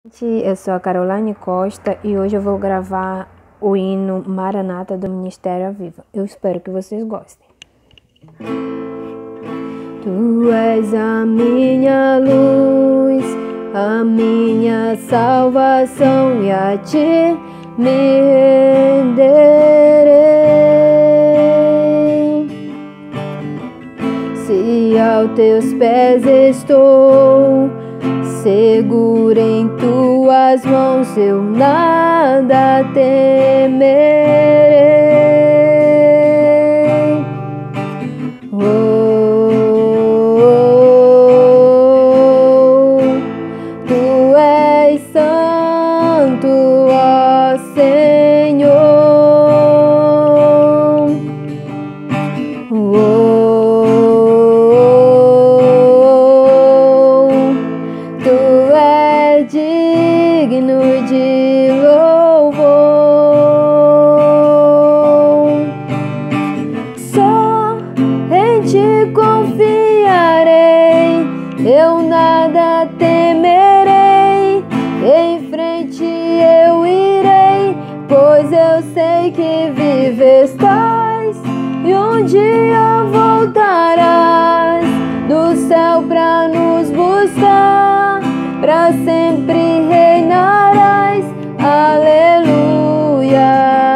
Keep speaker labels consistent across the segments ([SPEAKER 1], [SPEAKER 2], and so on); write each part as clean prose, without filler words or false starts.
[SPEAKER 1] Eu sou a Caroline Costa e hoje eu vou gravar o hino Maranata do Ministério Aviva. Eu espero que vocês gostem. Tu és a minha luz, a minha salvação, e a ti me renderei. Se aos teus pés estou, seguro em tuas mãos, eu nada temerei. Tu és santo, ó Senhor. Digno de louvor, só em ti confiarei, eu nada temerei, em frente eu irei, pois eu sei que vives estás e um dia voltarás do céu pra nos buscar. Pra sempre reinarás, aleluia.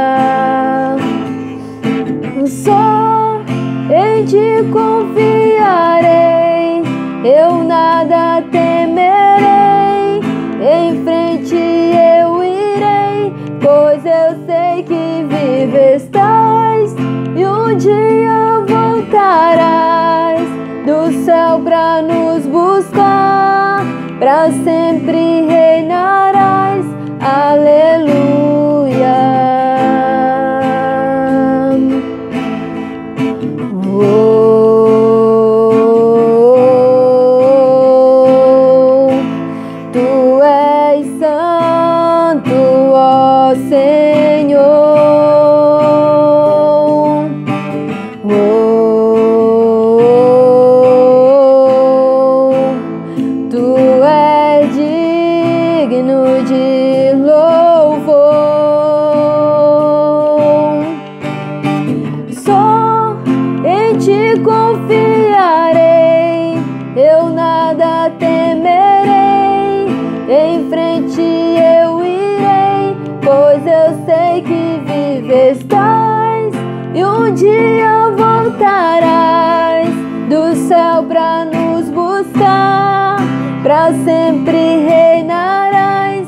[SPEAKER 1] Só em ti confiarei, eu nada temerei, em frente eu irei, pois eu sei que vives estás e um dia voltarás do céu pra nos buscar. Pra sempre reinarás, aleluia. Tu és santo, ó Senhor. Digno de louvor, só em ti confiarei, eu nada temerei, em frente eu irei, pois eu sei que vives estás e um dia voltarás do céu pra nos buscar. Pra sempre reinarás,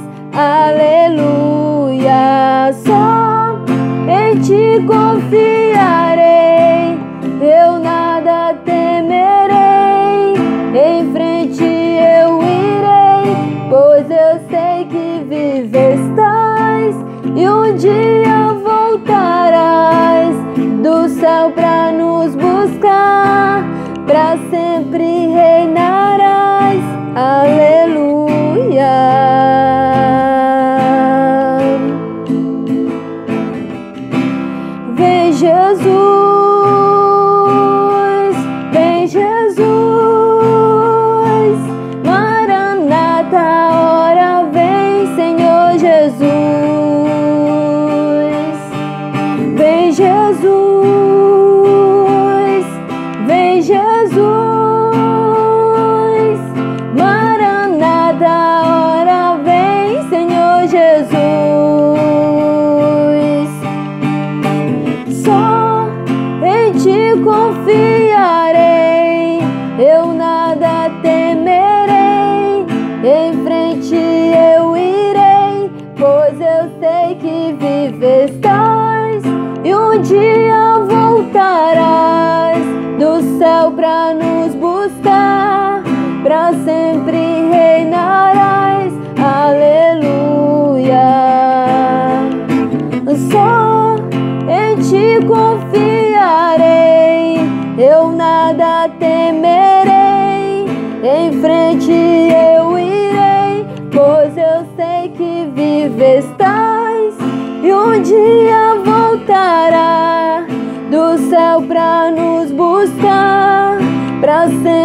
[SPEAKER 1] aleluia. Só em ti confiarei, eu nada temerei, em frente eu irei, pois eu sei que vives estás e um dia voltarás do céu pra nos buscar. Pra sempre reinarás, aleluia. Vem Jesus, vem Jesus, Maranata, ora vem Senhor Jesus. Vem Jesus, vem Jesus, confiarei, eu nada temerei, em frente eu irei, pois eu sei que vives estás e um dia voltarás do céu pra nos buscar. Pra sempre reinarás, aleluia. Só em ti confiarei, eu nada temerei, em frente eu irei, pois eu sei que vives estás e um dia voltará do céu pra nos buscar. Pra sempre